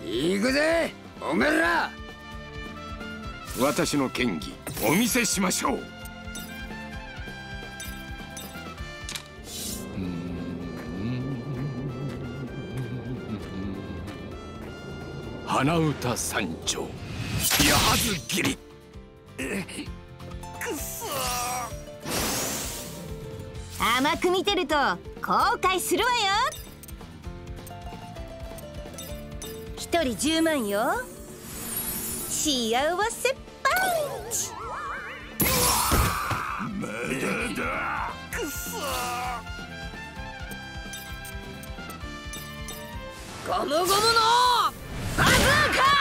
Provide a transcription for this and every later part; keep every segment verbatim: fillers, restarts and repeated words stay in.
行くぜおめえら。 私の剣技お見せしましょう。鼻歌三丁矢ず切り。 くそー。甘く見てると後悔するわよ。一人じゅうまんよ。幸せパンチ。 まだだ。くそゴムゴムのバズーカ。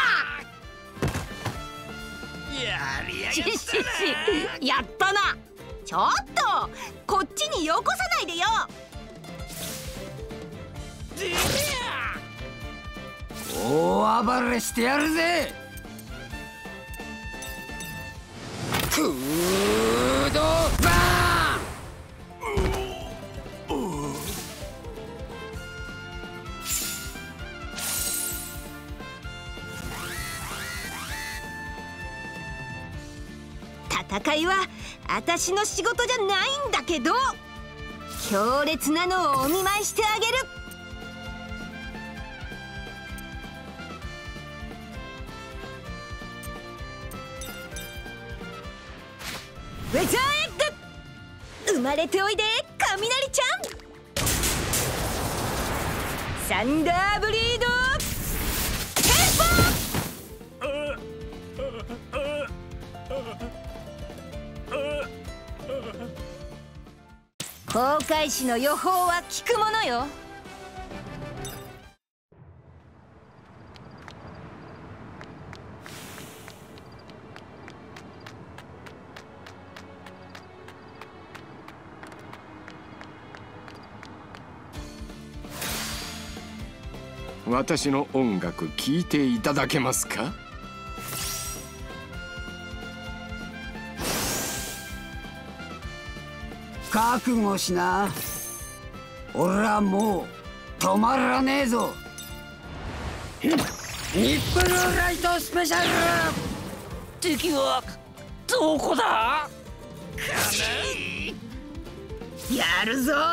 やりやがったな。 しししやったな。ちょっとこっちによこさないでよ。 大暴れしてやるぜ。クードバーン。 戦いは私の仕事じゃないんだけど、強烈なのをお見舞いしてあげる。ウェザーエッグ、生まれておいで雷ちゃん。サンダーブリードテンポ。航海士の予報は聞くものよ。 私の音楽聴いていただけますか？ 覚悟しな。俺らもう止まらねえぞ。ニップルライトスペシャル。敵はどこだ？やるぞ。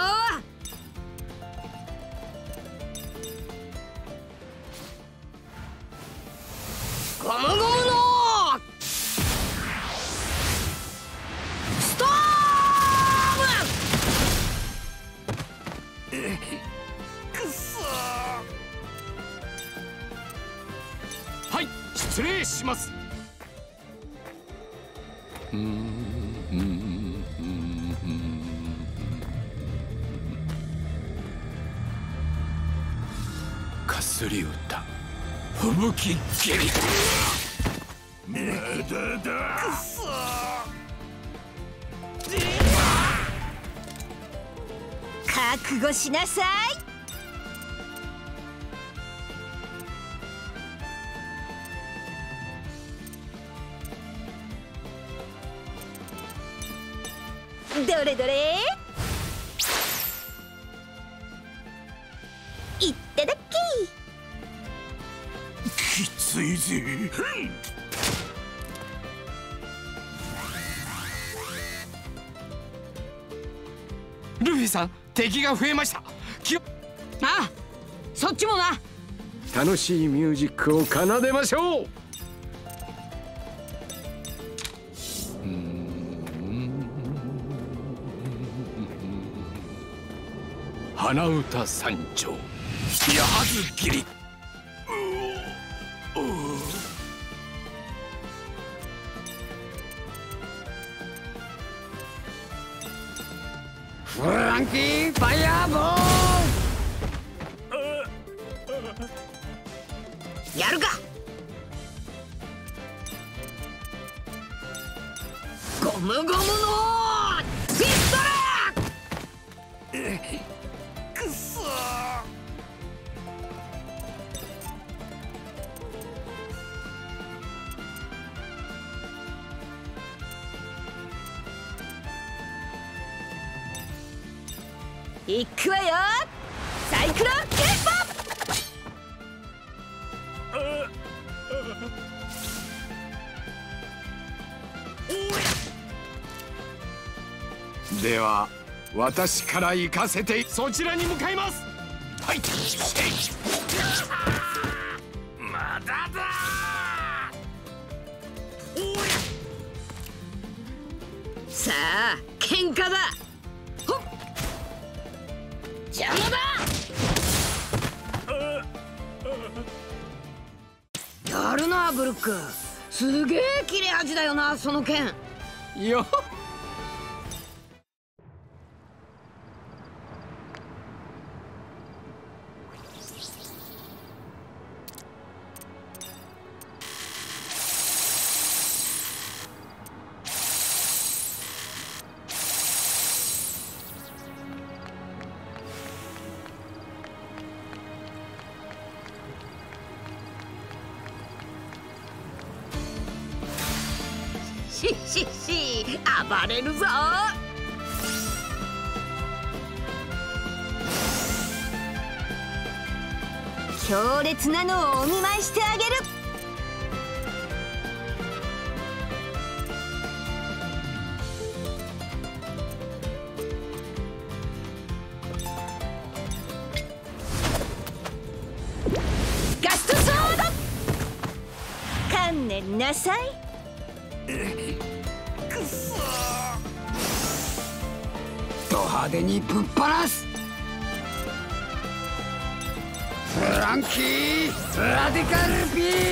ゴムゴムのストーム。くそはい、失礼します。かすり歌吹雪蹴り。 まだだ。くそ覚悟しなさい。どれどれ。いっただき。 きついぜ。 ルフィさん、敵が増えました。きああ、そっちもな。 楽しいミュージックを奏でましょう。鼻歌三丁矢ず切り。 フランキーファイヤーボール。やるか。ゴムゴムのピストル。くそいくわよ。サイクロンキーポ。 では私から行かせて。そちらに向かいます。はい。まだだ。 さあ喧嘩だ。ほっ、邪魔だ。やるなブルック、すげえ切れ味だよなその剣。 よっ、 ししし暴れるぞ。 強烈なのをお見舞いしてあげる。ガストソード、観念なさい。 くそー、ド派手にぶっ放す。フランキーラディカルビー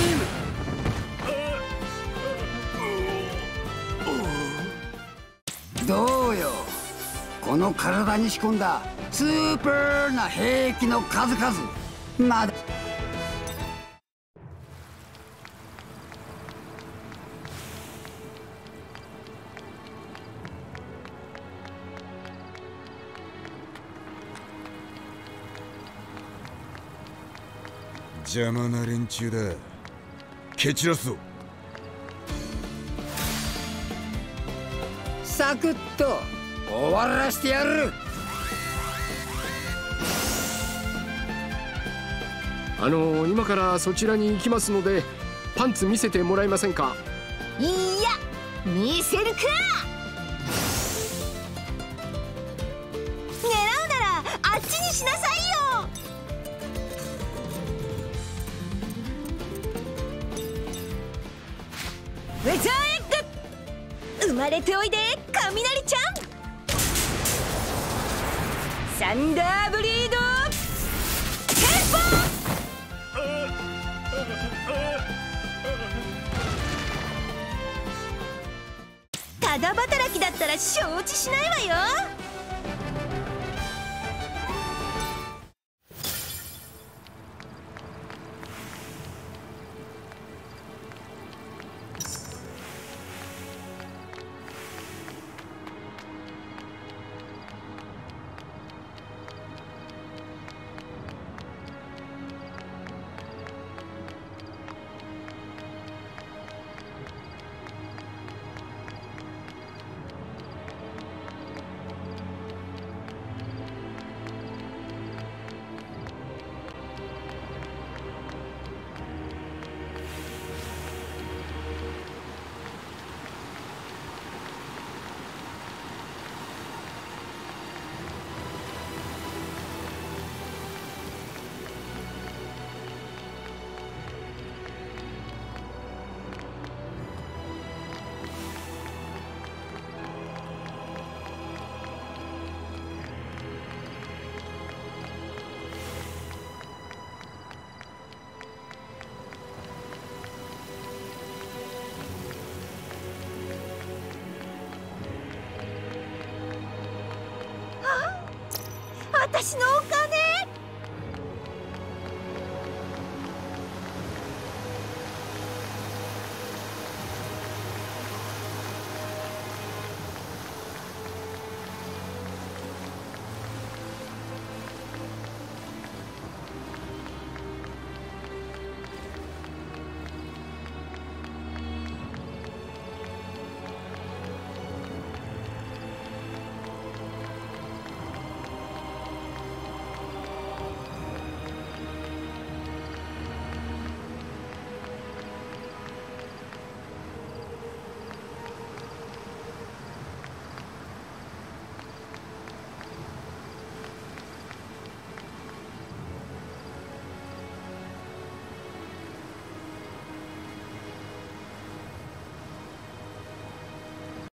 ム。どうよ、この体に仕込んだスーパーな兵器の数々。まだ邪魔な連中だ。蹴散らすぞ。 サクッと終わらしてやる。 あの今からそちらに行きますのでパンツ見せてもらえませんか。 いや、見せるか。狙うならあっちにしなさいよ。ウェザーエッグ、生まれておいで雷ちゃん。サンダーブリードテンポ。ただ働きだったら承知しないわよ。私のお母